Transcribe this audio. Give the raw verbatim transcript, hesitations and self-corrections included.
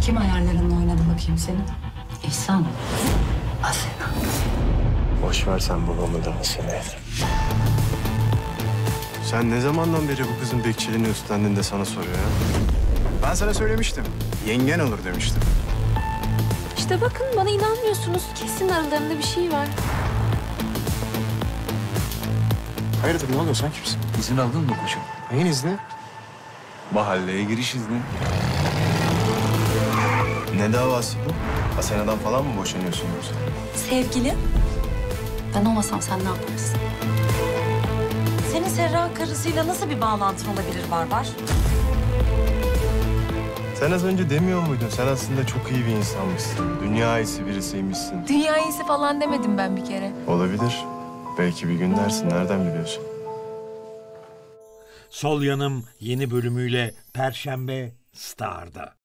Kim ayarlarınla oynadı bakayım senin? İhsan. Asena. Boş ver sen babamı da Asena'yı. Sen ne zamandan beri bu kızın bekçiliğini üstlendin de sana soruyor ya? Ben sana söylemiştim. Yengen olur demiştim. İşte bakın bana inanmıyorsunuz. Kesin aralarında bir şey var. Hayırdır ne oluyor sen kimsin? İzin aldın mı koçum? Neyin izni? Mahalleye giriş izni. Ne davası bu? Asena'dan falan mı boşanıyorsun yoksa? Sevgili. Ben olmasam sen ne yaparsın? Senin Serra karısıyla nasıl bir bağlantın olabilir Barbar? Sen az önce demiyor muydun? Sen aslında çok iyi bir insanmışsın. Dünya iyisi birisiymişsin. Dünya iyisi falan demedim ben bir kere. Olabilir. Belki bir gün dersin. Nereden biliyorsun? Sol Yanım yeni bölümüyle Perşembe Star'da.